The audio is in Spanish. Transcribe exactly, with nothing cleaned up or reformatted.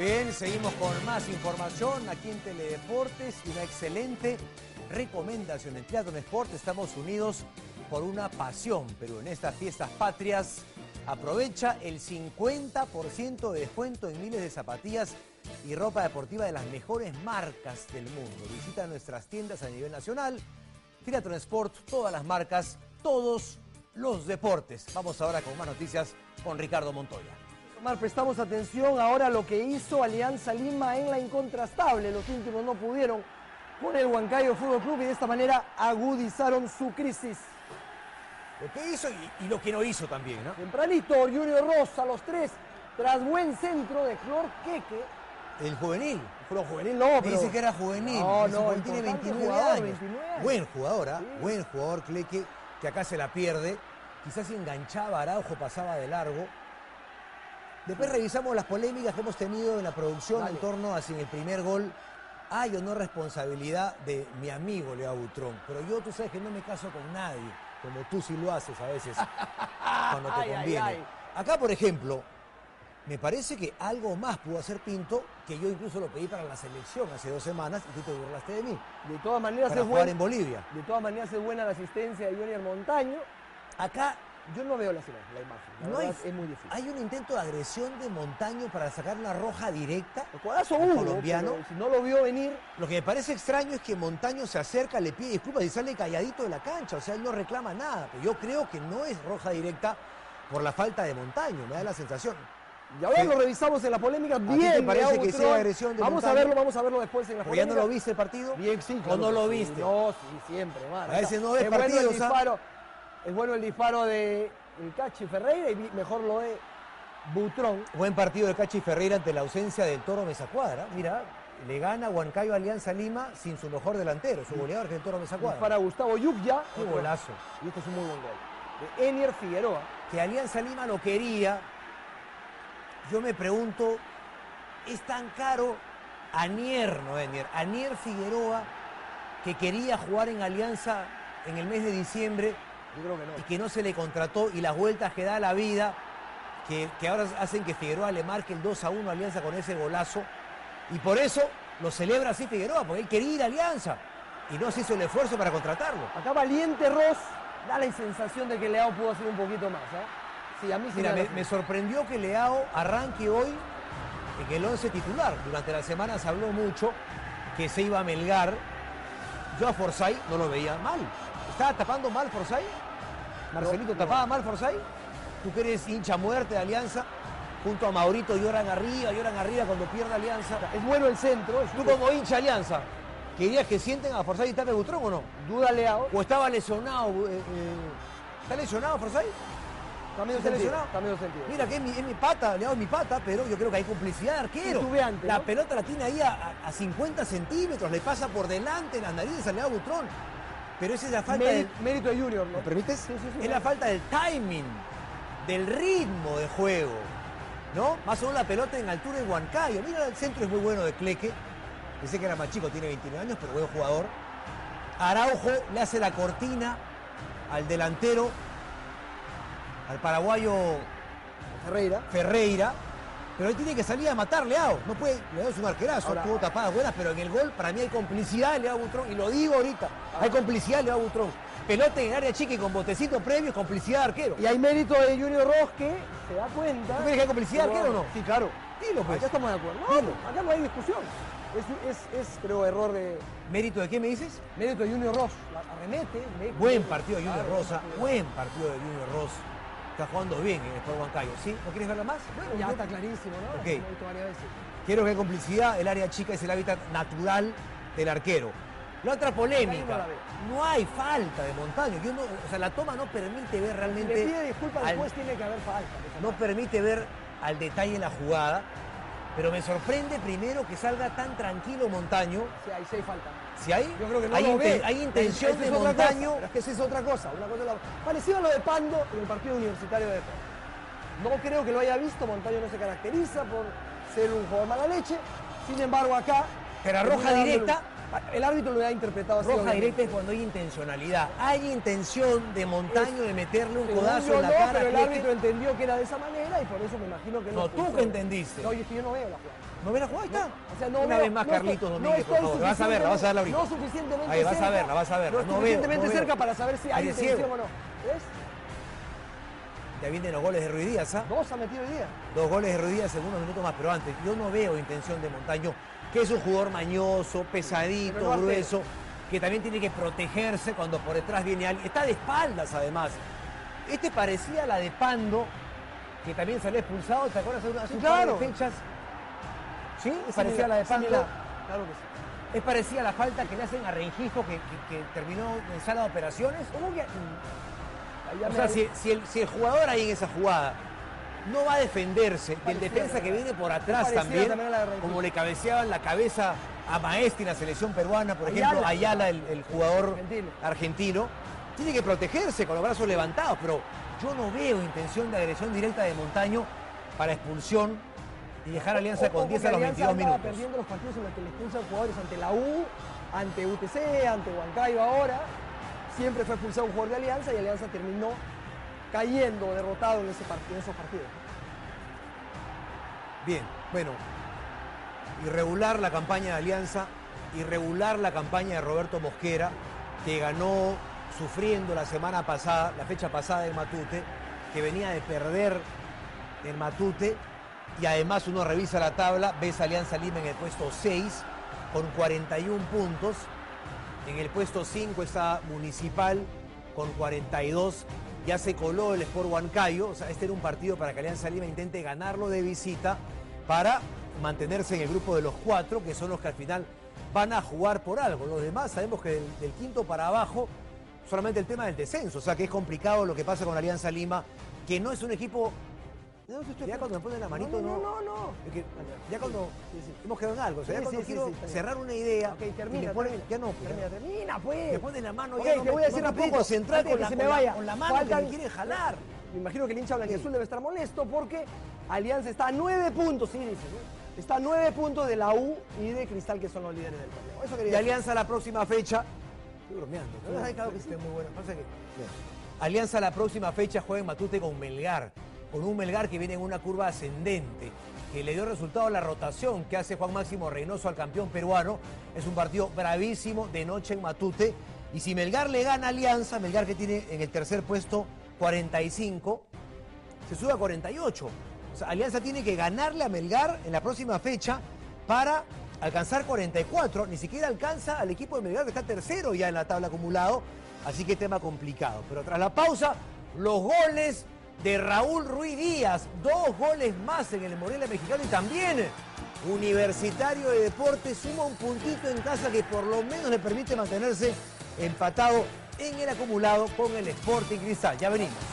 bien, seguimos con más información aquí en Teledeportes y una excelente recomendación. En Triatlón Sport estamos unidos por una pasión, pero en estas fiestas patrias aprovecha el cincuenta por ciento de descuento en miles de zapatillas y ropa deportiva de las mejores marcas del mundo. Visita nuestras tiendas a nivel nacional. Triatlón Sport, todas las marcas, todos los deportes. Vamos ahora con más noticias con Ricardo Montoya. Omar, prestamos atención ahora a lo que hizo Alianza Lima en la incontrastable. Los últimos no pudieron con el Huancayo Fútbol Club y de esta manera agudizaron su crisis. Lo que hizo y, y lo que no hizo también, ¿no? Tempranito, Junior Rosa, los tres, tras buen centro de Flor Queque. El juvenil. Pero juvenil no, Me pero... dice que era juvenil. No, Ese no, juvenil tiene veintinueve jugador, años. veintinueve años. Buen jugador, ¿ah? Sí. Buen jugador, Cleque, que acá se la pierde. Quizás si enganchaba a Araujo, pasaba de largo. Después revisamos las polémicas que hemos tenido en la producción Dale. en torno a si en el primer gol hay o no responsabilidad de mi amigo Leao Butrón. Pero yo, tú sabes que no me caso con nadie, como tú sí lo haces a veces, cuando te Ay, ay, conviene. ay. Acá, por ejemplo, me parece que algo más pudo hacer Pinto, que yo incluso lo pedí para la selección hace dos semanas y tú te burlaste de mí, De todas maneras para es jugar buen- en Bolivia. De todas maneras es buena la asistencia de Junior Montaño. Acá Yo no veo la imagen, la imagen. La no hay, verdad, es muy difícil. hay un intento de agresión de Montaño para sacar una roja directa. El cuadazo al hubo, colombiano. pero si no lo vio venir, Lo que me parece extraño es que Montaño se acerca, le pide disculpas y sale calladito de la cancha. O sea, él no reclama nada. Pero yo creo que no es roja directa por la falta de Montaño, me da la sensación. y ahora Sí. lo revisamos en la polémica. ti Bien, te parece Leao que Butrón. sea agresión de Vamos a Montaño? verlo, vamos a verlo después en la ¿Pero ya polémica. no lo viste el partido? Bien, sí, ¿O no lo que viste? sí. No, sí, siempre, man. A veces no ves es bueno partidos, el ¿ah? disparo, es bueno el disparo de el Cachi Ferreira y vi- mejor lo de Butrón. Buen partido de Cachi Ferreira ante la ausencia del Toro Mesacuadra. Mira, le gana Huancayo Alianza Lima sin su mejor delantero, su goleador que es el Toro Mesacuadra. Para Gustavo Yukya. Qué golazo. Y este es un muy buen gol. De Enier Figueroa. Que Alianza Lima lo quería. Yo me pregunto, ¿es tan caro Anier, no Enier, Anier Figueroa, que quería jugar en Alianza en el mes de diciembre Yo creo que no. y que no se le contrató y las vueltas que da la vida, que, que ahora hacen que Figueroa le marque el dos a uno a Alianza con ese golazo? Y por eso lo celebra así Figueroa, porque él quería ir a Alianza y no se hizo el esfuerzo para contratarlo. Acá Valiente Ross da la sensación de que Leao pudo hacer un poquito más. ¿eh? Sí, a mí sí Mira, me da me, la me sorprendió que Leao arranque hoy en el once titular. Durante la semana se habló mucho que se iba a Melgar. Yo a Forsyth no lo veía mal. ¿Estaba tapando mal Forsyth? Marcelito, No, ¿tapaba mal Forsyth? Tú que eres hincha muerte de Alianza, junto a Maurito lloran arriba, lloran arriba cuando pierde Alianza. Es bueno el centro. Es Tú como hincha Alianza, ¿querías que sienten a Forsyth y tape Butrón o no? duda Leao. ¿O estaba lesionado? eh, eh, ¿Está lesionado Forsyth? Está medio ¿Está sentido. lesionado? Está medio sentido. Mira que es mi, es mi pata, Leao es mi pata, pero yo creo que hay complicidad de arquero. Titubeante, La ¿no? pelota la tiene ahí a, a- a cincuenta centímetros, le pasa por delante en las narices a Leao Butrón. Pero esa es la falta Mérito, del... mérito de Junior, ¿no? ¿Me permites? Sí, sí, sí. Es la falta del timing, del ritmo de juego, ¿no? Más o menos la pelota en altura de Huancayo. Mira, el centro es muy bueno de Cleque. Pensé que era más chico, tiene veintinueve años, pero buen jugador. Araujo le hace la cortina al delantero, al paraguayo Ferreira. Ferreira, pero él tiene que salir a matar Leao. No puede, Leao es un arquerazo, Ahora- tuvo tapadas buenas, pero en el gol para mí hay complicidad de Leao Butrón, y lo digo ahorita, hay complicidad de Leao Butrón. Pelota en el área chica y con botecito previo, complicidad de arquero. Y hay mérito de Junior Ross que se da cuenta. ¿Tú crees que hay complicidad de arquero o no? Sí, claro. Dilo, pues. Acá estamos de acuerdo. No, Dilo. acá no hay discusión. Es, es, es, creo, error de... ¿Mérito de qué me dices? Mérito de Junior Ross. La- Arremete. me- Buen me- partido de Junior claro, Rosa, partido. buen partido de Junior Ross. Está jugando bien en el Sport Huancayo, ¿sí? ¿No quieres verla más? Bueno, Ya yo- está clarísimo, ¿no? Ok. Lo hemos visto varias veces. Quiero que hay complicidad, el área chica es el hábitat natural del arquero. La otra Acá polémica, yo no la veo. no hay falta de Montaño. Yo no, o sea, la toma no permite ver Si realmente... le pide disculpas al- después tiene que haber falta. no permite ver al detalle la jugada, pero me sorprende primero que salga tan tranquilo Montaño. Sí, ahí sí hay falta. Si hay, Yo creo que no hay, lo inten- ve. hay intención Esa de es otra Montaño. cosa, pero es que esa es otra cosa. Una cosa es la- Parecido a lo de Pando en el partido universitario de Deportes. No creo que lo haya visto. Montaño no se caracteriza por ser un jugador mala leche. Sin embargo, acá... Pero a termina roja dándole- directa, El árbitro lo ha interpretado así. Roja obviamente. directa es cuando hay intencionalidad. Hay intención de Montaño de meterle un Según codazo yo en la no, cara. pero el Cleque. árbitro entendió que era de esa manera y por eso me imagino que No, lo tú expulsó. que entendiste. No, es que yo no veo la jugada. ¿No ves la jugada? Ahí está. O sea, no Una veo- vez más, no Carlitos estoy- Domínguez, no por estoy favor. Vas a verla, vas a verla ahorita. No suficientemente Ahí, vas a cerca. verla, vas a verla. No, No veo, suficientemente no veo. cerca para saber si hay Ahí es intención ciego. o no. ¿Ves? Ya vienen los goles de Ruiz Díaz, ¿ah? Dos ha metido hoy día. Dos goles de Ruiz Díaz en unos minutos más, pero antes, yo no veo intención de Montaño, que es un jugador mañoso, pesadito, Pero no grueso, que también tiene que protegerse cuando por detrás viene alguien. Está de espaldas, además. Este parecía la de Pando, que también salió expulsado, ¿te acuerdas? Hace, hace Sí, un claro. par de fechas. ¿Sí? Es Parecía similar, la de es Pando. similar. Claro que sí. Es parecida a la falta que le hacen a Rengifo, que, que- que terminó en sala de operaciones. ¿Cómo que? Ahí ya O me- sea, si, si el, si el jugador ahí en esa jugada no va a defenderse del Parecía defensa que también. viene por atrás Parecía también, también a la de Rengifo. como le cabeceaban la cabeza a Maestri en la selección peruana, por Ayala. ejemplo, Ayala, el, el jugador Argentino. argentino, tiene que protegerse con los brazos levantados, pero yo no veo intención de agresión directa de Montaño para expulsión y dejar Alianza Ojo, con diez que a los Alianza veintidós andaba minutos. perdiendo los partidos en los que le expulsan jugadores ante la U, ante U T C, ante Huancayo ahora. Siempre fue expulsado un jugador de Alianza y Alianza terminó cayendo, derrotado en, ese part- en esos partidos. Bien, bueno, irregular la campaña de Alianza, irregular la campaña de Roberto Mosquera, que ganó sufriendo la semana pasada, la fecha pasada en Matute, que venía de perder en Matute, y además uno revisa la tabla, ves a Alianza Lima en el puesto seis, con cuarenta y uno puntos, en el puesto cinco está Municipal, con cuarenta y dos, ya se coló el Sport Huancayo, o sea, este era un partido para que Alianza Lima intente ganarlo de visita para mantenerse en el grupo de los cuatro, que son los que al final van a jugar por algo. Los demás sabemos que del, del quinto para abajo, solamente el tema del descenso, o sea que es complicado lo que pasa con Alianza Lima, que no es un equipo... No, sí estoy- Ya cuando me ponen la manito, no, no. no, no, no. Es que ya cuando Sí, sí. hemos quedado en algo, o sea, Sí, ya cuando sí, sí, quiero sí, está bien. cerrar una idea, Ok, y termina, me ponen- termina. ya no, pues, Termina, ya- termina, pues. me ponen la mano, Ok, ya no te me- voy a decir no me puedo rapidito, concentrar antes con que la, se con me la- vaya. con la mano que Faltan- me quieren jalar. Me imagino que el hincha blanquiazul debe estar molesto porque Alianza está a nueve puntos, sí, dice, ¿no? Está a nueve puntos de la U y de Cristal, que son los líderes del torneo. Eso Y quería decir. Alianza la próxima fecha, estoy bromeando, ¿no? Sí, Ay, claro que sí. sí, muy bueno. Pasa que- Alianza la próxima fecha juega en Matute con Melgar, con un Melgar que viene en una curva ascendente, que le dio resultado a la rotación que hace Juan Máximo Reynoso al campeón peruano. Es un partido bravísimo de noche en Matute. Y si Melgar le gana a Alianza, Melgar que tiene en el tercer puesto cuarenta y cinco, se sube a cuarenta y ocho. O sea, Alianza tiene que ganarle a Melgar en la próxima fecha para alcanzar cuarenta y cuatro. Ni siquiera alcanza al equipo de Melgar, que está tercero ya en la tabla acumulado. Así que tema complicado. Pero tras la pausa, los goles de Raúl Ruiz Díaz. Dos goles más en el Morelia mexicano y también Universitario de Deportes suma un puntito en casa que por lo menos le permite mantenerse empatado en el acumulado con el Sporting Cristal. Ya venimos.